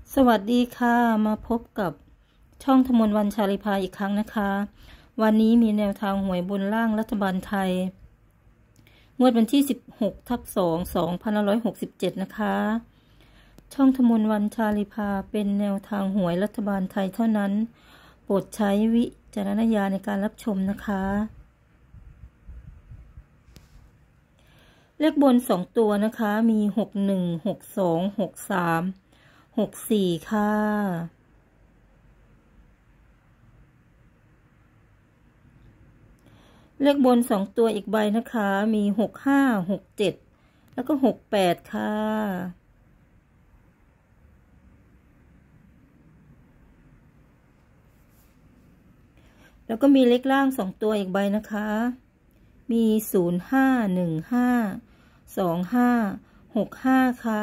สวัสดีค่ะมาพบกับช่องธมนวันชาลิภาอีกครั้งนะคะวันนี้มีแนวทางหวยบนล่างรัฐบาลไทยงวดวันที่16/2/2567นะคะช่องธมนวันชาลิภาเป็นแนวทางหวยรัฐบาลไทยเท่านั้นโปรดใช้วิจารณญาณในการรับชมนะคะเลขบน2ตัวนะคะมี61 62 63 64ค่ะเลขบน2ตัวอีกใบนะคะมี65 67แล้วก็68ค่ะแล้วก็มีเลขล่าง2ตัวอีกใบนะคะมี05 15 25 65ค่ะ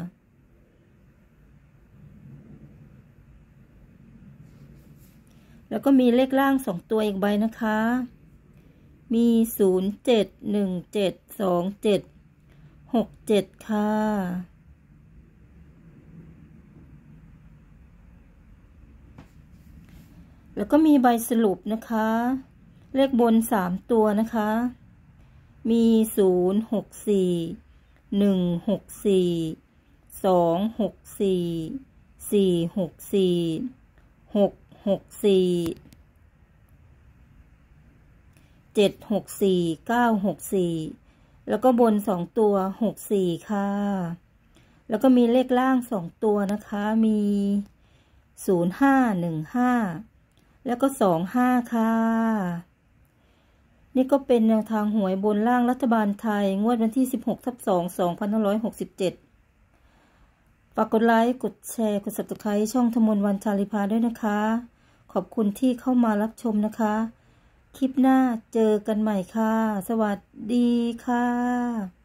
แล้วก็มีเลขล่าง2ตัวอีกใบนะคะมี07 17 27 67ค่ะแล้วก็มีใบสรุปนะคะเลขบน3ตัวนะคะมี064 164 264 464 664 764 964แล้วก็บน2ตัว64ค่ะแล้วก็มีเลขล่าง2ตัวนะคะมี0515แล้วก็25ค่ะนี่ก็เป็นแนวทางหวยบนล่างรัฐบาลไทยงวดวันที่16/2/2567ฝากกดไลค์กดแชร์กด Subscribe ช่องธมนวันชาลิภาด้วยนะคะขอบคุณที่เข้ามารับชมนะคะคลิปหน้าเจอกันใหม่ค่ะสวัสดีค่ะ